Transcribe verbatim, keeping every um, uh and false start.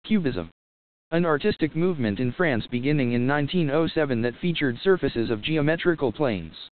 Cubism. An artistic movement in France beginning in nineteen oh seven that featured surfaces of geometrical planes.